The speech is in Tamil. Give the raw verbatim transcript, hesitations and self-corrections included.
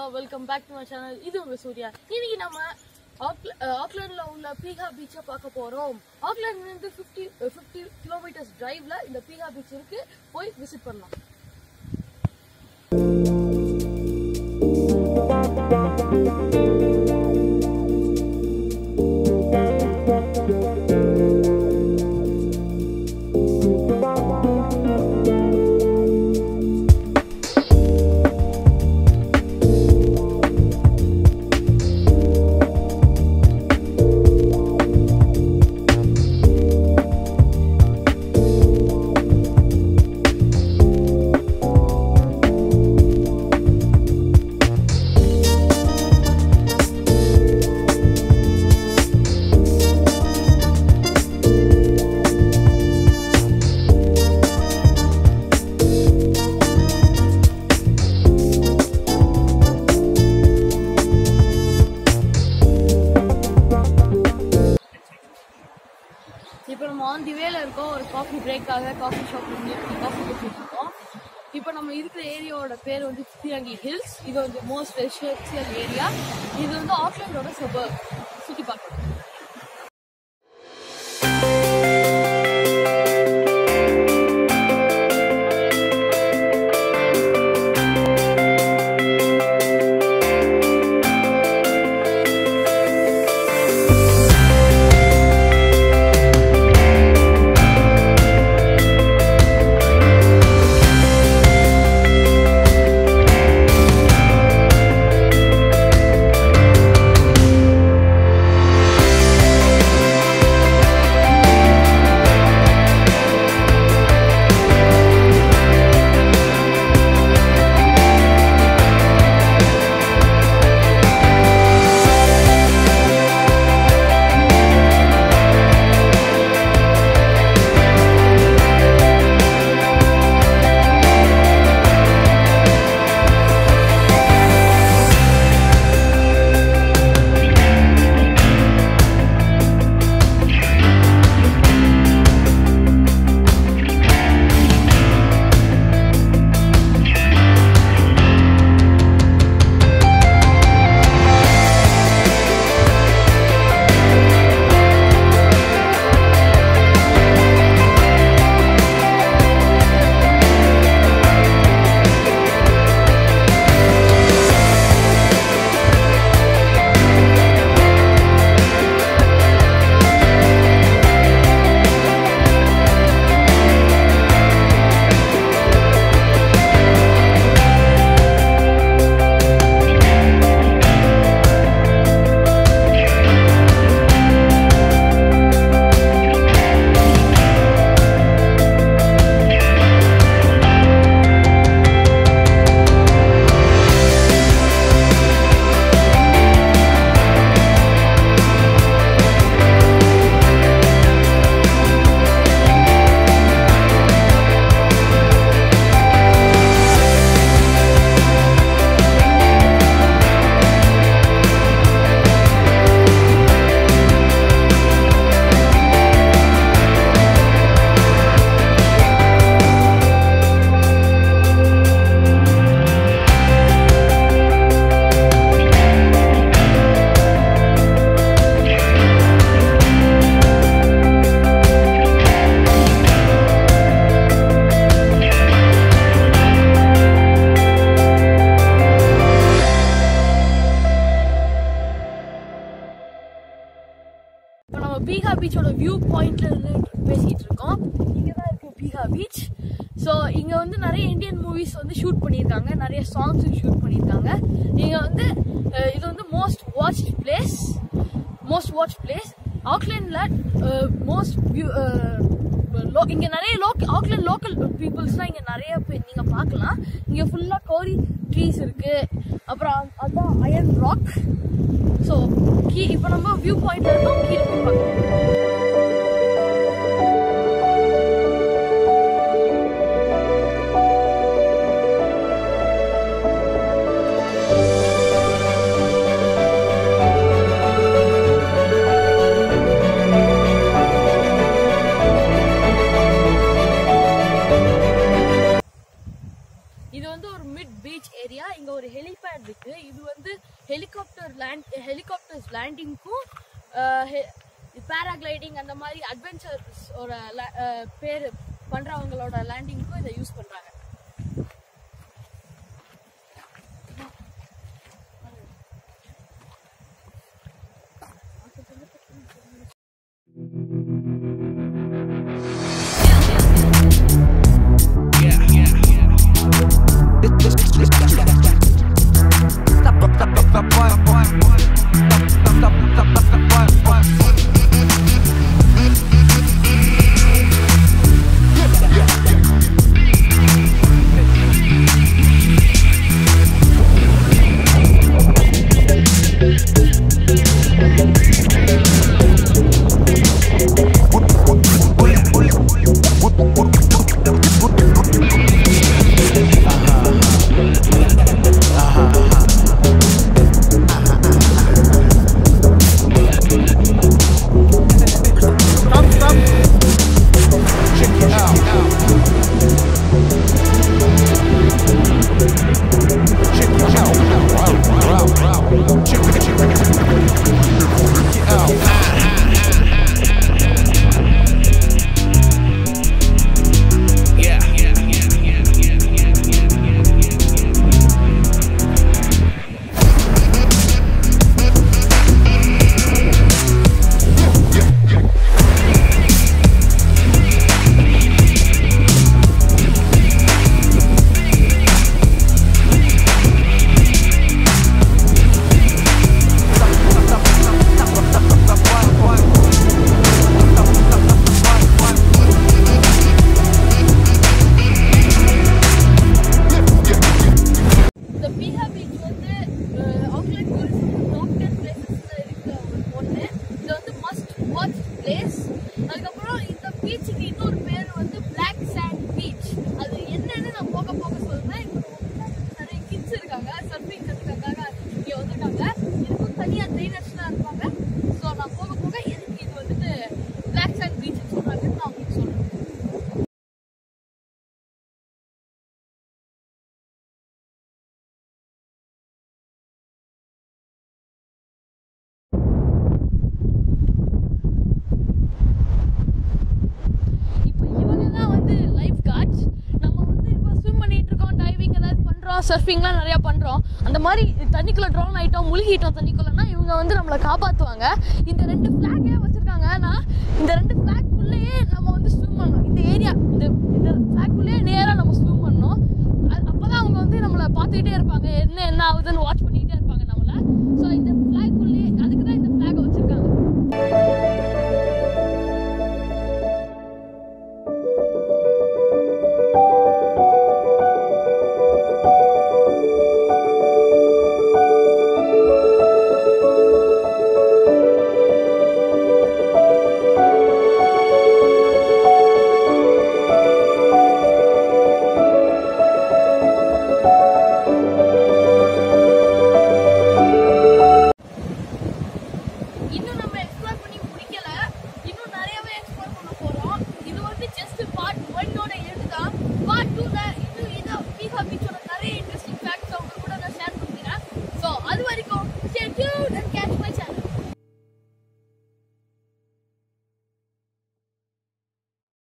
hello, welcome back to my channel. This is Surya. Today we are Auckland la Piha beach paaka porom. Auckland is fifty fifty kilometers drive la in the Piha beach irukku poi visit pannalam. On the way, we will a coffee break, a coffee shop, a coffee shop. Now, we are in the area of the Hills. This is the most residential area. This is the Auckland suburb. City Park. Piha beach oda view point la பேசிட்டு இருக்கோம். இங்க தான் இருக்கு Piha beach. So இங்க வந்து நிறைய இந்தியன் மூவிஸ் வந்து ஷூட் பண்ணிருக்காங்க, நிறைய சாங்ஸ் ஷூட் பண்ணிருக்காங்க. இங்க வந்து இது வந்து most watched place, most watched place. ஆக்லாண்ட்ல most இங்க நிறைய லோக்கல் ஆக்லாண்ட் லோக்கல் பீப்புள்ஸ்லாம் இங்க நிறைய நீங்க பார்க்கலாம். இங்க ஃபுல்லா கோரி ட்ரீஸ் இருக்கு. அப்புறம் அதான் அயர்ன் ராக். So இப்போ நம்ம வியூ பாயிண்ட்ல இருக்கோம், கீழ போய் பார்க்கலாம். வந்து ஒரு மிட் பீச் ஏரியா. இங்க ஒரு ஹெலிபேட் இருக்கு. இது வந்து ஹெலிகாப்டர் லேண்ட் ஹெலிகாப்டர்ஸ் லேண்டிங்க்கும் பேராகிளைடிங் அந்த மாதிரி அட்வென்ச்சர்ஸோட பேர் பண்றவங்களோட லேண்டிங்க்கும் இதை யூஸ் பண்றாங்க. சர்ஃபிங்லாம் நிறையா பண்ணுறோம். அந்த மாதிரி தண்ணிக்குள்ளே ட்ரோன் ஆகிட்டோம், முழுகிட்டோம் தண்ணிக்குள்ளேன்னா இவங்க வந்து நம்மளை காப்பாற்றுவாங்க. இந்த ரெண்டு ஃப்ளாகே வச்சுருக்காங்க. ஆனால் இந்த ரெண்டு ஃப்ளாக்குள்ளேயே நம்ம வந்து ஸ்விம் பண்ணணும். இந்த ஏரியா இந்த இந்த ஃப்ளாக்குள்ளேயே நேராக நம்ம ஸ்விம் பண்ணணும். அப்போ தான் அவங்க வந்து நம்மளை பார்த்துக்கிட்டே இருப்பாங்க, என்ன என்ன ஆகுதுன்னு வாட்ச் பண்ணிக்கிட்டே இருப்பாங்க நம்மளை. ஸோ இந்த ஃப்ளாக்